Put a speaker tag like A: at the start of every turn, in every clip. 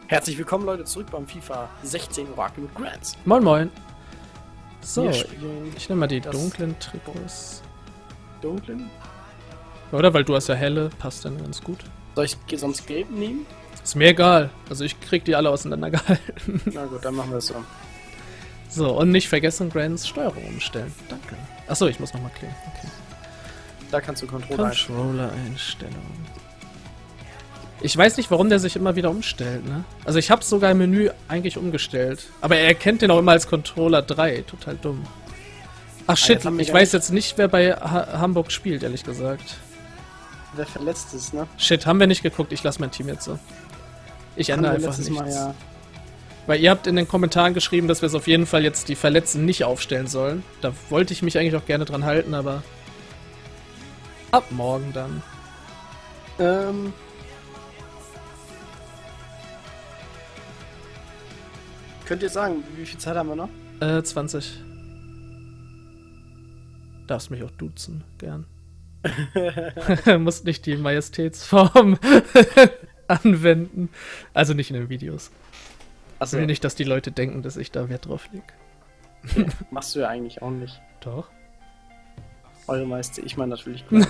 A: Herzlich willkommen, Leute, zurück beim FIFA 16 Orakel mit Grants.
B: Moin moin. So,
A: Wir spielen
B: ich nehme mal die
A: das
B: dunklen Trikots.
A: Dunklen.
B: Oder? Weil du hast ja helle, passt dann ganz gut.
A: Soll ich sonst gelb nehmen?
B: Ist mir egal. Also ich krieg die alle auseinandergehalten.
A: Na gut, dann machen wir es so.
B: So, und nicht vergessen, Grants Steuerung umstellen. Danke. Achso, ich muss nochmal klicken. Okay.
A: Da kannst du Controller einstellen.
B: Controller-Einstellungen. Ich weiß nicht, warum der sich immer wieder umstellt, ne? Also ich habe sogar im Menü eigentlich umgestellt. Aber er erkennt den auch immer als Controller 3. Total dumm. Ach shit, ich weiß jetzt nicht, wer bei Hamburg spielt, ehrlich gesagt.
A: Wer verletzt ist, ne?
B: Shit, haben wir nicht geguckt. Ich lasse mein Team jetzt so. Ich ändere einfach nichts.
A: Mal, ja.
B: Weil ihr habt in den Kommentaren geschrieben, dass wir es auf jeden Fall jetzt die Verletzten nicht aufstellen sollen. Da wollte ich mich eigentlich auch gerne dran halten, aber ab morgen dann.
A: Könnt ihr sagen, wie viel Zeit haben wir noch?
B: 20. Darfst mich auch duzen, gern. Musst nicht die Majestätsform anwenden. Also nicht in den Videos. Ich will nicht, dass die Leute denken, dass ich da Wert drauf lege.
A: Ja, machst du ja eigentlich auch nicht.
B: Doch.
A: Eure Meister, ich meine natürlich gut.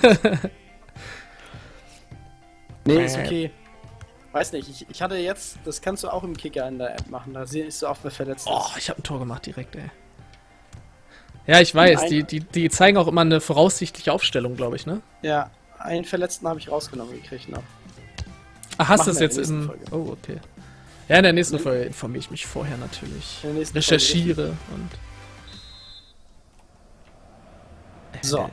A: Nee, ist okay. Weiß nicht, ich hatte jetzt, das kannst du auch im Kicker in der App machen, da siehst du auch, wer verletzt ist.
B: Oh, ich habe ein Tor gemacht direkt, ey. Ja, ich weiß, die zeigen auch immer eine voraussichtliche Aufstellung, glaube ich, ne?
A: Ja, einen Verletzten habe ich rausgenommen gekriegt noch.
B: Ach, hast du es
A: Machen wir
B: jetzt
A: in der
B: in...
A: nächsten Folge.
B: Oh, okay. Ja, in der nächsten Folge informiere ich mich vorher natürlich.
A: In der nächsten
B: Recherchiere und...
A: So.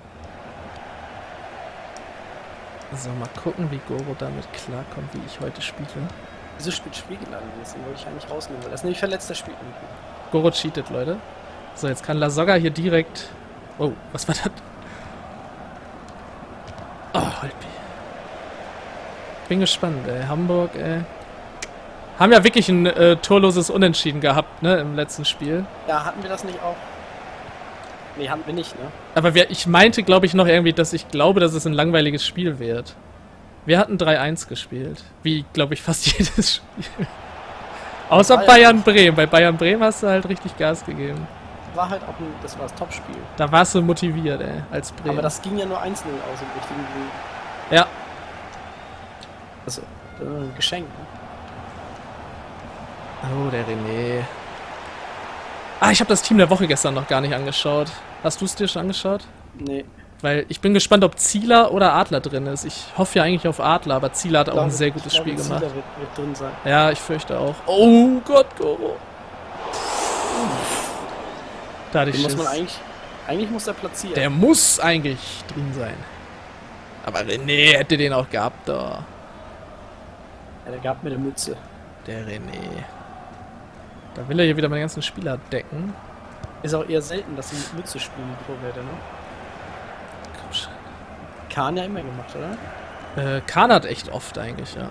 B: So, mal gucken, wie Goro damit klarkommt, wie ich heute spiele.
A: Wieso spielt Spiegelland? Den wollte ich eigentlich rausnehmen, weil das ist nämlich verletzt, der spielt nicht.
B: Goro cheatet, Leute. So, jetzt kann Lasogga hier direkt... Oh, was war das? Oh, Holpi. Bin gespannt, ey. Hamburg, ey. Haben ja wirklich ein torloses Unentschieden gehabt, ne, im letzten Spiel.
A: Ja, hatten wir das nicht auch? Nee, hatten wir nicht, ne?
B: Aber ich meinte, glaube ich, noch irgendwie, dass ich glaube, dass es ein langweiliges Spiel wird. Wir hatten 3-1 gespielt. Wie, glaube ich, fast jedes Spiel. Außer Bayern Bremen. Bei Bayern Bremen hast du halt richtig Gas gegeben.
A: War halt auch das war das Topspiel.
B: Da warst du motiviert, ey, als Bremen.
A: Aber das ging ja nur 1-0 aus im richtigen Weg.
B: Ja.
A: Also, ein Geschenk, ne?
B: Oh, der René. Ah, ich habe das Team der Woche gestern noch gar nicht angeschaut. Hast du es dir schon angeschaut?
A: Nee.
B: Weil ich bin gespannt, ob Zieler oder Adler drin ist. Ich hoffe ja eigentlich auf Adler, aber Zieler hat auch ein sehr gutes Spiel gemacht.
A: Zieler wird drin sein.
B: Ja, ich fürchte auch. Oh Gott, Goro. Da hatte ich
A: muss man eigentlich muss er platzieren.
B: Der muss eigentlich drin sein. Aber René hätte den auch gehabt, da.
A: Ja, der gab mir eine Mütze.
B: Der René. Da will er hier wieder meine ganzen Spieler decken.
A: Ist auch eher selten, dass sie mit Mütze spielen, die Torwerte, ne?
B: Komm schon.
A: Kahn ja immer gemacht, oder?
B: Kahn hat echt oft eigentlich, ja.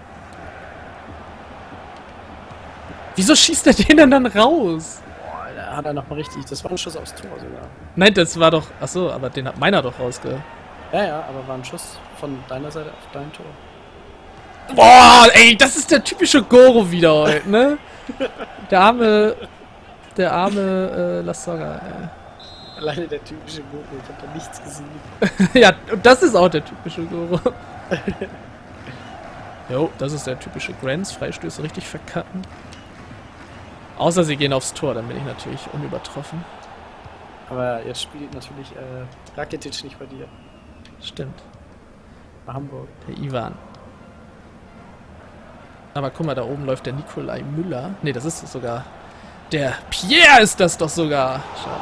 B: Wieso schießt er den denn dann raus?
A: Boah, da hat er nochmal richtig. Das war ein Schuss aufs Tor sogar.
B: Nein, das war doch... Achso, aber den hat meiner doch rausge...
A: Ja, aber war ein Schuss von deiner Seite auf dein Tor.
B: Boah, ey, das ist der typische Goro wieder heute, ne? Der arme Lasogga, ey.
A: Alleine der typische Goro, ich hab da nichts gesehen.
B: Ja, und das ist auch der typische Goro. Jo, das ist der typische Grants, Freistöße richtig verkacken. Außer sie gehen aufs Tor, dann bin ich natürlich unübertroffen.
A: Aber jetzt spielt natürlich Rakitic nicht bei dir.
B: Stimmt.
A: Bei Hamburg.
B: Der Ivan. Aber guck mal, da oben läuft der Nikolai Müller. Ne, das ist sogar... Der Pierre ist das doch sogar. Schade.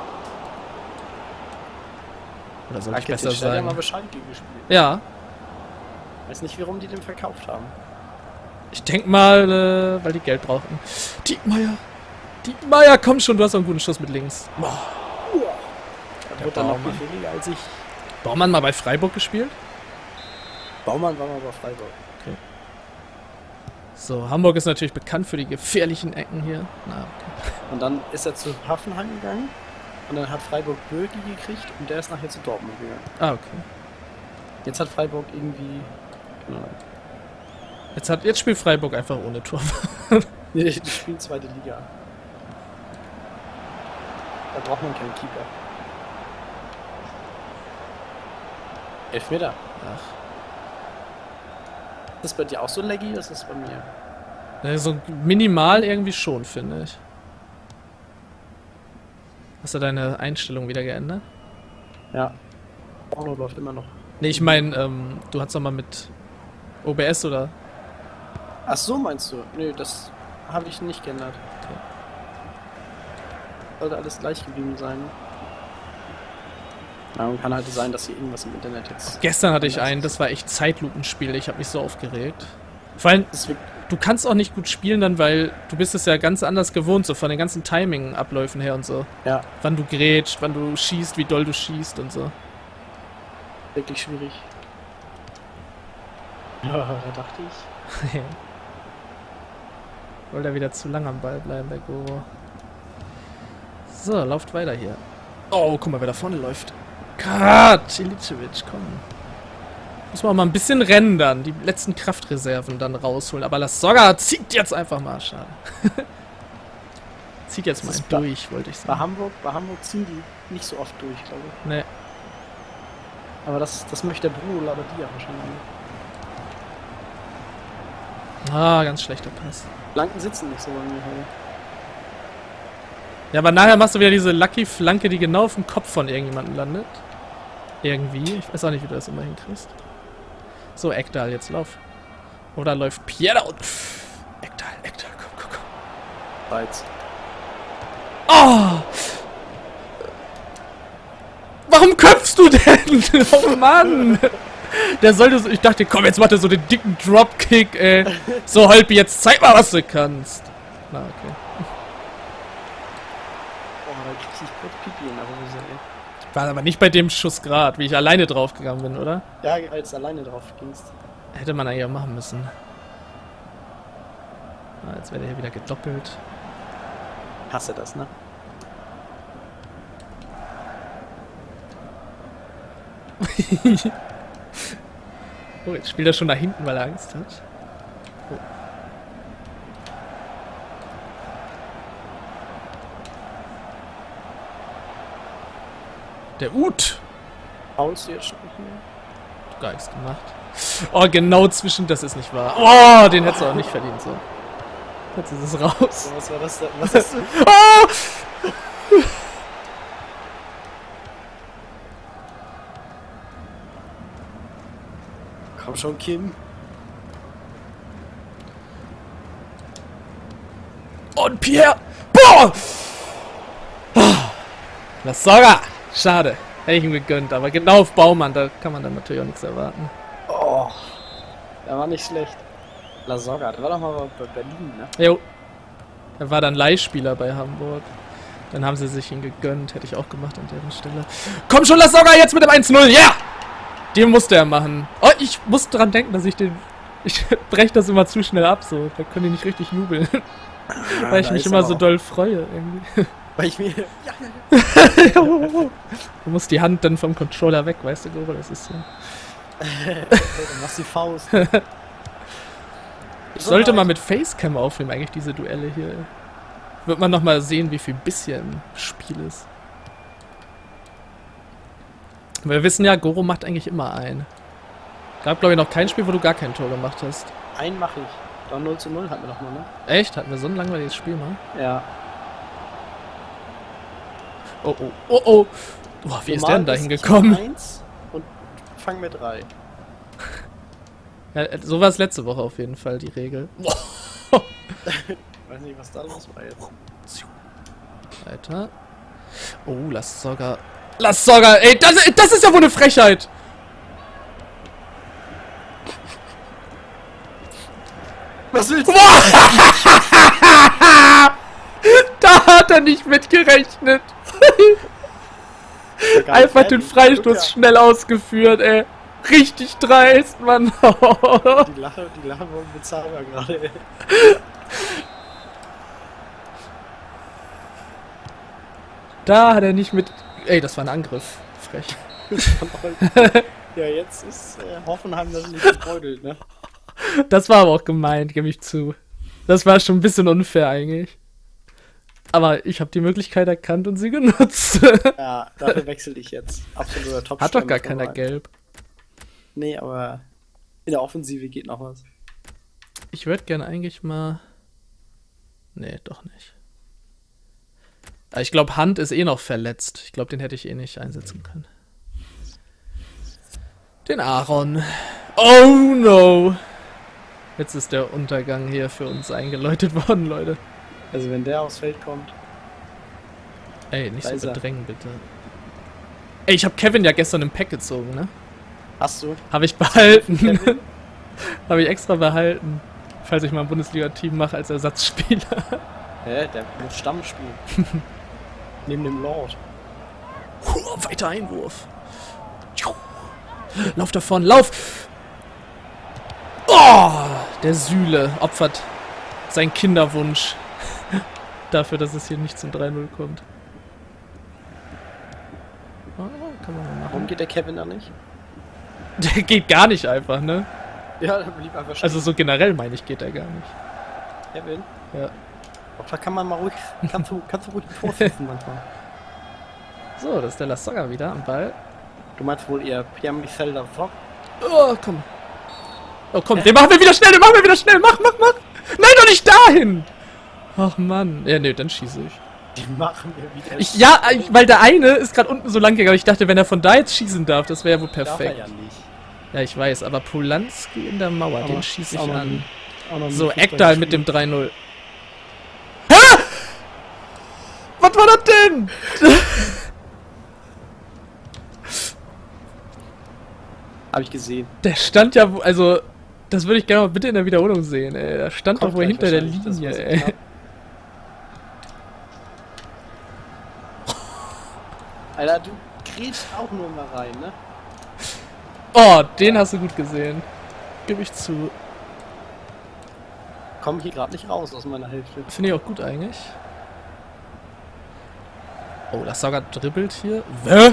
B: Oder soll ich besser sagen?
A: Der hat ja mal Bescheid gespielt.
B: Ja.
A: Weiß nicht, warum die den verkauft haben.
B: Ich denk mal, weil die Geld brauchten. Diekmeyer, komm schon, du hast doch einen guten Schuss mit links. Boah.
A: Da wurde dann noch gefälliger als ich.
B: Baumann mal bei Freiburg gespielt?
A: Baumann war mal bei Freiburg.
B: Okay. So, Hamburg ist natürlich bekannt für die gefährlichen Ecken hier. Na, okay.
A: Und dann ist er zu Hoffenheim gegangen. Und dann hat Freiburg Bürki gekriegt und der ist nachher zu Dortmund gegangen.
B: Ah, okay.
A: Jetzt hat Freiburg irgendwie... Genau.
B: Jetzt spielt Freiburg einfach ohne Tor.
A: Nee, die spielen zweite Liga. Da braucht man keinen Keeper. Elfmeter.
B: Ach.
A: Ist das bei dir auch so laggy? Das ist bei mir.
B: Ja, so minimal irgendwie schon, finde ich. Hast du deine Einstellung wieder geändert?
A: Ja. Porno läuft immer noch.
B: Nee, ich meine, du hast doch mal mit OBS oder?
A: Ach so, meinst du? Nö, das habe ich nicht geändert.
B: Okay.
A: Sollte alles gleich geblieben sein. Ja, und kann halt sein, dass hier irgendwas im Internet jetzt...
B: Gestern hatte ich einen, das war echt Zeitlupenspiel, ich habe mich so aufgeregt. Vor allem, du kannst auch nicht gut spielen dann, weil du bist es ja ganz anders gewohnt, so von den ganzen Timing-Abläufen her und so.
A: Ja.
B: Wann du grätscht, wann du schießt, wie doll du schießt und so.
A: Wirklich schwierig. Ja, da dachte ich.
B: Wollte er wieder zu lang am Ball bleiben, der Goro. So, lauft weiter hier. Oh, guck mal, wer da vorne läuft. Ilicevic, komm. Muss man auch mal ein bisschen rennen dann, die letzten Kraftreserven dann rausholen. Aber Lasogga zieht jetzt einfach mal, schade. Zieht jetzt mal durch, wollte ich sagen.
A: Bei Hamburg ziehen die nicht so oft durch, glaube ich.
B: Nee.
A: Aber das möchte der Bruno Labbadia wahrscheinlich nicht.
B: Ah, ganz schlechter Pass.
A: Flanken sitzen nicht so bei mir heute.
B: Ja, aber nachher machst du wieder diese Lucky-Flanke, die genau auf dem Kopf von irgendjemandem landet. Irgendwie. Ich weiß auch nicht, wie du das immer hinkriegst. So, Ekdal, jetzt lauf. Oder läuft Pierre und... Ekdal, komm.
A: Reiz.
B: Oh! Warum köpfst du denn? Oh Mann! Der sollte so... Ich dachte, komm, jetzt macht er so den dicken Dropkick, ey. So, Holpi, jetzt zeig mal, was du kannst. Na, okay.
A: Boah, da krieg ich kurz Pipi in der Hose, ey.
B: War aber nicht bei dem Schuss grad, wie ich alleine draufgegangen bin, oder?
A: Ja, als alleine drauf gingst.
B: Hätte man eigentlich auch machen müssen. Ah, jetzt wird er hier wieder gedoppelt.
A: Hasse das, ne?
B: Oh, jetzt spielt er schon nach hinten, weil er Angst hat. Oh. Der Ut!
A: Paulst du jetzt schon nicht mehr?
B: Gar nichts gemacht. Oh, genau zwischen... Das ist nicht wahr. Oh, den hättest du auch nicht verdient, so. Jetzt ist es raus.
A: Was war das da? Was hast du?
B: Oh!
A: Komm schon, Kim.
B: Und Pierre! Boah! Lasogga! Schade. Hätte ich ihm gegönnt, aber genau auf Baumann, da kann man dann natürlich auch nichts erwarten.
A: Oh, der war nicht schlecht. Lasogga, der war doch mal bei Berlin, ne?
B: Jo. Er war dann Leihspieler bei Hamburg. Dann haben sie sich ihn gegönnt. Hätte ich auch gemacht an deren Stelle. Komm schon, Lasogga, jetzt mit dem 1-0. Ja! Yeah! Den musste er machen. Oh, ich muss dran denken, dass ich den... Ich breche das immer zu schnell ab, so. Da können die nicht richtig jubeln.
A: Ja,
B: weil ich mich immer so doll freue, irgendwie.
A: Weil ich mir...
B: Du musst die Hand dann vom Controller weg, weißt du, Goro? Das ist so...
A: Dann machst du die Faust.
B: Ich sollte mal mit Facecam aufnehmen, eigentlich, diese Duelle hier. Wird man nochmal sehen, wie viel Biss hier im Spiel ist. Wir wissen ja, Goro macht eigentlich immer ein. Gab, glaube ich, noch kein Spiel, wo du gar kein Tor gemacht hast.
A: Einen mache ich. Da 0:0 hatten wir doch mal, ne?
B: Echt? Hatten wir so ein langweiliges Spiel mal?
A: Ja.
B: Oh, oh, oh, oh. Boah, wie ist der denn da hingekommen?
A: 1 und fang mit 3.
B: Ja, so war es letzte Woche auf jeden Fall, die Regel.
A: Ich weiß nicht, was da los war jetzt.
B: Weiter. Oh, Lasogga. Lasogga, ey, das ist ja wohl eine Frechheit!
A: Was willst du?
B: Da hat er nicht mitgerechnet. Einfach den Freistoß schnell ausgeführt, ey. Richtig dreist, Mann.
A: Die Lache war unbezahlbar gerade, ey.
B: Da hat er nicht mit... Ey, das war ein Angriff. Frech.
A: Ja, jetzt ist Hoffenheim das nicht gebeutelt, ne?
B: Das war aber auch gemeint, gebe ich zu. Das war schon ein bisschen unfair eigentlich. Aber ich habe die Möglichkeit erkannt und sie genutzt.
A: Ja, dafür wechsle ich jetzt. Absoluter top.
B: Hat doch gar keiner gelb.
A: Nee, aber in der Offensive geht noch was.
B: Ich würde gerne eigentlich mal... Nee, doch nicht. Aber ich glaube, Hand ist eh noch verletzt. Ich glaube, den hätte ich eh nicht einsetzen können. Den Aaron. Oh no! Jetzt ist der Untergang hier für uns eingeläutet worden, Leute.
A: Also wenn der aufs Feld kommt.
B: Ey, nicht so bedrängen, bitte. Ey, ich habe Kevin ja gestern im Pack gezogen, ne?
A: Hast du?
B: Habe ich behalten. Habe ich extra behalten. Falls ich mal ein Bundesliga-Team mache als Ersatzspieler.
A: Hä? Der muss Stamm spielen. Neben dem Lord.
B: Weiter Einwurf. Lauf davon, lauf! Oh! Der Süle opfert seinen Kinderwunsch. Dafür, dass es hier nicht zum 3-0 kommt. Oh, kann man mal machen.
A: Warum geht der Kevin da nicht?
B: Der geht gar nicht einfach, ne?
A: Ja, der blieb einfach stehen.
B: Also so generell meine ich, geht er gar nicht.
A: Kevin?
B: Ja.
A: Auch da kann man mal ruhig, kannst du ruhig ein Tor schießen manchmal.
B: So, das ist der Lasogga wieder am Ball.
A: Du meinst wohl eher Piamlicelda Fock?
B: Oh, komm. Oh, komm, den machen wir wieder schnell, Mach! Nein, doch nicht dahin! Ach, Mann. Ja, nee, dann schieße ich.
A: Die machen wir wieder.
B: Ja, weil der eine ist gerade unten so lang gegangen. Ich dachte, wenn er von da jetzt schießen darf, das wäre ja wohl perfekt.
A: Darf er ja nicht.
B: Ja, ich weiß, aber Polanski in der Mauer, den schieße ich an. So,
A: Fußball
B: Ekdal mit dem 3-0. Hä? Was war das denn?
A: Hab ich gesehen.
B: Der stand ja, also, das würde ich gerne mal bitte in der Wiederholung sehen, ey. Der stand doch wohl hinter der Linie, ey.
A: Alter, du kriegst auch nur mal rein, ne?
B: Oh, den hast du gut gesehen. Gib ich zu.
A: Komm hier gerade nicht raus aus meiner Hälfte.
B: Finde ich auch gut eigentlich. Oh, das Saga dribbelt hier. Hä?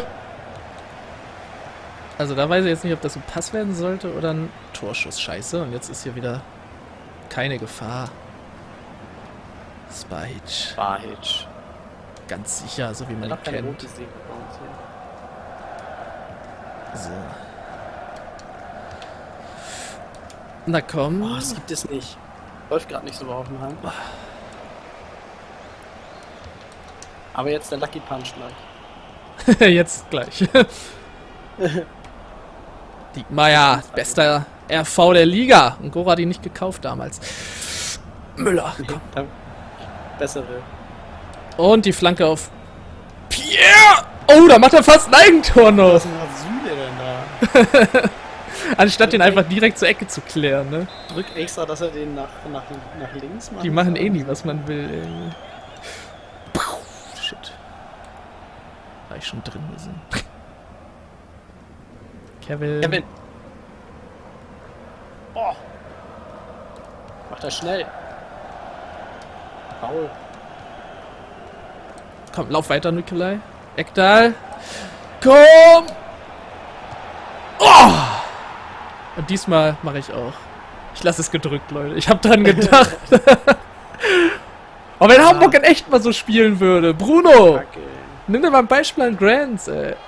B: Also da weiß ich jetzt nicht, ob das ein Pass werden sollte oder ein Torschuss. Scheiße. Und jetzt ist hier wieder keine Gefahr. Spahic. Ganz sicher, so wie man ihn kennt. So. Na komm.
A: Oh, das gibt es nicht. Läuft gerade nicht so auf dem Hand. Aber jetzt der Lucky Punch gleich.
B: Jetzt gleich. Diekmeyer, bester RV der Liga. Und Gora hat ihn nicht gekauft damals. Müller, komm.
A: Bessere.
B: Und die Flanke auf Pierre. Oh, da macht er fast ein Eigentor noch.
A: Was ist denn da?
B: Anstatt den einfach direkt zur Ecke zu klären, ne?
A: Drück extra, dass er den nach links macht.
B: Die machen eh nie, was man will, irgendwie. Shit. War ich schon drin gewesen. Kevin.
A: Oh. Macht er schnell. Paul.
B: Komm, lauf weiter, Nikolai. Ekdal. Komm! Oh! Und diesmal mache ich auch. Ich lasse es gedrückt, Leute. Ich habe dran gedacht. Aber wenn Hamburg in echt mal so spielen würde. Bruno!
A: Kacke.
B: Nimm dir mal ein Beispiel an Grants, ey.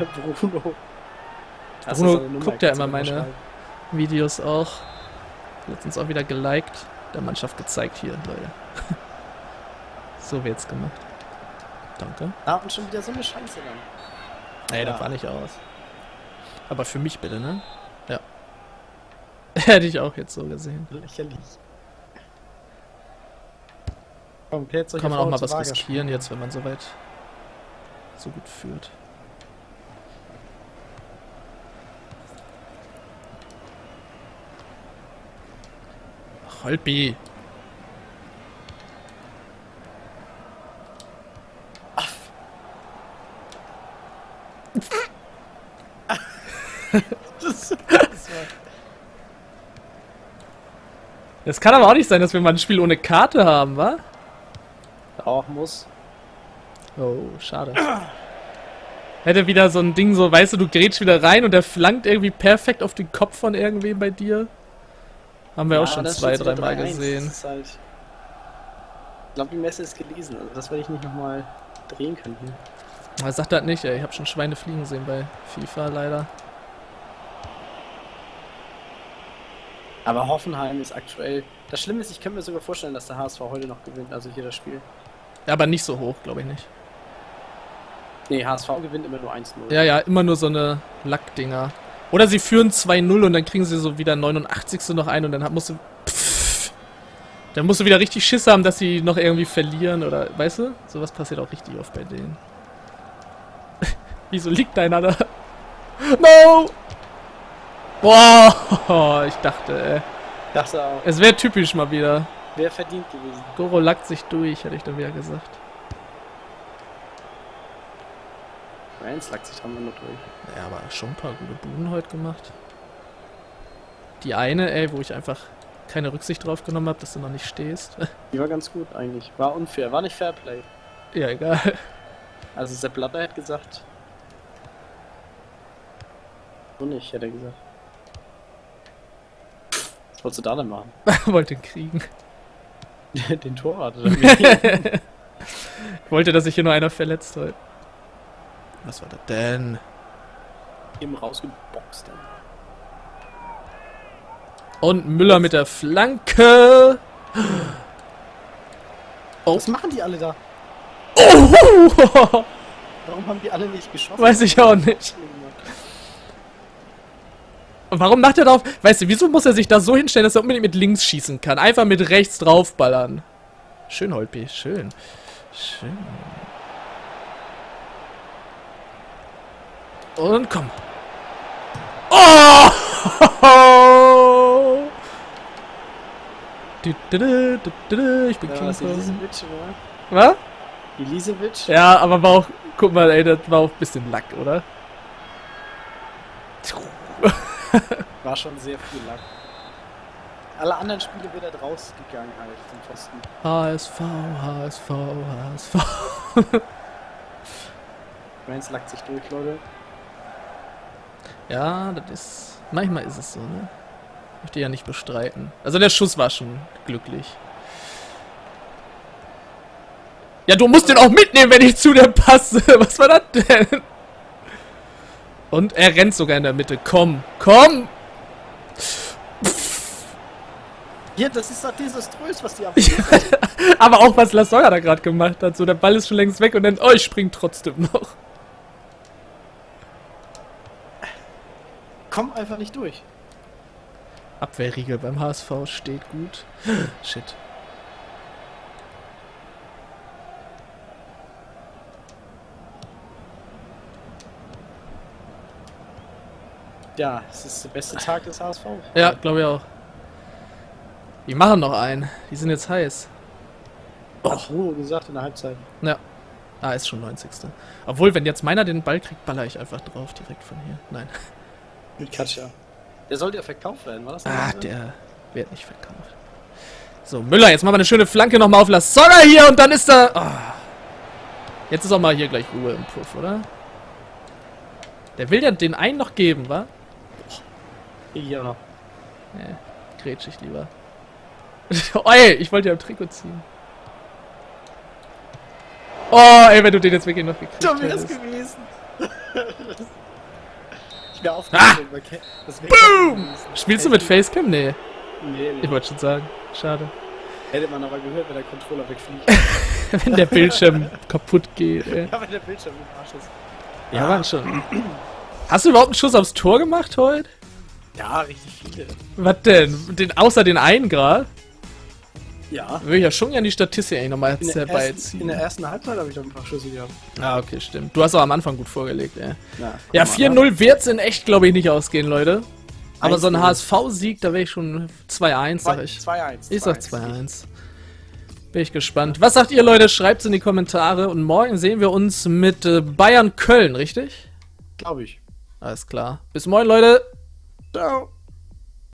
A: Bruno
B: guckt ja immer meine Videos auch. Letztens auch wieder geliked. Der Mannschaft gezeigt hier, Leute. So wird's gemacht. Danke.
A: Ah, und schon wieder so eine Scheiße dann.
B: Ey, das war nicht aus. Aber für mich bitte, ne? Ja. Hätte ich auch jetzt so gesehen.
A: Lächerlich. Komm,
B: kann man auch mal was riskieren jetzt, wenn man so weit so gut führt. Holpi. Das kann aber auch nicht sein, dass wir mal ein Spiel ohne Karte haben, wa?
A: Auch muss.
B: Oh, schade. Hätte wieder so ein Ding, so, weißt du, du grätsch wieder rein und der flankt irgendwie perfekt auf den Kopf von irgendwem bei dir. Haben wir auch schon
A: das
B: 2,
A: steht sogar
B: 3 Mal
A: 3-1.
B: gesehen.
A: Das ist halt, ich glaube, die Messe ist gelesen. Also das werde ich nicht nochmal drehen können hier.
B: Aber sagt das nicht, ey. Ich habe schon Schweine fliegen sehen bei FIFA, leider.
A: Aber Hoffenheim ist aktuell... Das Schlimme ist, ich könnte mir sogar vorstellen, dass der HSV heute noch gewinnt, also hier das Spiel.
B: Ja, aber nicht so hoch, glaube ich nicht.
A: Nee, HSV gewinnt immer nur 1-0.
B: Ja, ja, immer nur so eine Lackdinger. Oder sie führen 2-0 und dann kriegen sie so wieder 89. noch ein und dann musst du... Dann musst du wieder richtig Schiss haben, dass sie noch irgendwie verlieren oder... Weißt du? Sowas passiert auch richtig oft bei denen. Wieso liegt einer da? No! Boah, ich dachte, ey.
A: Dachte auch.
B: Es wäre typisch mal wieder.
A: Wäre verdient gewesen.
B: Goro lackt sich durch, hätte ich dann wieder gesagt.
A: Eins lackt sich dran nur durch.
B: Ja, aber schon ein paar gute Buden heute gemacht. Die eine, ey, wo ich einfach keine Rücksicht drauf genommen habe, dass du noch nicht stehst.
A: Die war ganz gut eigentlich. War unfair, war nicht Fairplay.
B: Ja, egal.
A: Also Sepp Blatter hat gesagt. So nicht, hätte er gesagt. Was wolltest du da denn machen?
B: Wollte ihn kriegen.
A: Den Torwart oder wie?
B: Ich wollte, dass sich hier nur einer verletzt heute. Was war das denn?
A: Eben rausgeboxt. Dann.
B: Und Müller mit der Flanke. Oh.
A: Was machen die alle da?
B: Oh.
A: Warum haben die alle nicht geschossen?
B: Weiß ich auch nicht. Und warum macht er drauf? Weißt du, wieso muss er sich da so hinstellen, dass er unbedingt mit links schießen kann? Einfach mit rechts draufballern. Schön, Holpi, schön. Schön. Und komm. Oh! Ich bin King Kong.
A: Elisevic, oder?
B: Was?
A: Elisevic?
B: Ja, aber war auch, guck mal, ey, das war auch ein bisschen Lack, oder?
A: War schon sehr viel Lack. Alle anderen Spiele wieder rausgegangen halt zum Pfosten.
B: HSV, HSV, HSV.
A: Mainz lackt sich durch, Leute.
B: Ja, das ist... Manchmal ist es so, ne? Möchte ich ja nicht bestreiten. Also der Schuss war schon glücklich. Ja, du musst den auch mitnehmen, wenn ich zu dir passe. Was war das denn? Und er rennt sogar in der Mitte. Komm, komm!
A: Ja, das ist doch desaströs, was die haben.
B: Aber auch was Lasogga da gerade gemacht hat. So, der Ball ist schon längst weg und dann, oh, ich spring trotzdem noch.
A: Komm einfach nicht durch.
B: Abwehrriegel beim HSV steht gut. Shit.
A: Ja, es ist der beste Tag des HSV.
B: Ja, glaube ich auch. Die machen noch einen. Die sind jetzt heiß.
A: Hat Bruno gesagt in der Halbzeit.
B: Ja. Ah, ist schon 90. Obwohl, wenn jetzt meiner den Ball kriegt, baller ich einfach drauf, direkt von hier. Nein.
A: Mit Katja. Der sollte ja verkauft werden, war das?
B: Ah, der wird nicht verkauft. So, Müller, jetzt machen wir eine schöne Flanke nochmal auf Lasogga hier und dann ist er... Oh. Jetzt ist auch mal hier gleich Ruhe im Puff, oder? Der will ja den einen noch geben, wa?
A: Ja.
B: Nee, grätsch ich lieber. Oh, ey, ich wollte ja im Trikot ziehen. Oh, ey, wenn du den jetzt wirklich noch gekriegt
A: Dumm wäre das
B: hättest.
A: gewesen. Ich wäre aufgeregt.
B: Boom! Spielst du mit Facecam? Nee.
A: Nee,
B: Ich wollte schon sagen. Schade.
A: Hätte man aber gehört, wenn der Controller wegfliegt.
B: Wenn der Bildschirm kaputt geht, ey.
A: Ja, wenn der Bildschirm im Arsch ist.
B: Ja, waren schon. Hast du überhaupt einen Schuss aufs Tor gemacht heute?
A: Ja, richtig viele.
B: Was denn? Außer den einen gerade?
A: Ja.
B: Würde ich ja schon gerne die Statistik eigentlich nochmal
A: In der
B: herbeiziehen.
A: ersten Halbzeit habe ich doch ein paar Schüsse gehabt.
B: Ah, okay, stimmt. Du hast auch am Anfang gut vorgelegt, ey.
A: Ja,
B: Ja, 4-0 wird's in echt, glaube ich, nicht ausgehen, Leute. Aber so ein
A: 1-0.
B: HSV-Sieg, da wäre ich schon 2-1, sag ich.
A: 2-1.
B: Ich sag 2-1. Bin ich gespannt. Was sagt ihr, Leute? Schreibt's in die Kommentare. Und morgen sehen wir uns mit Bayern Köln, richtig?
A: Glaube ich.
B: Alles klar. Bis morgen, Leute.
A: Ciao.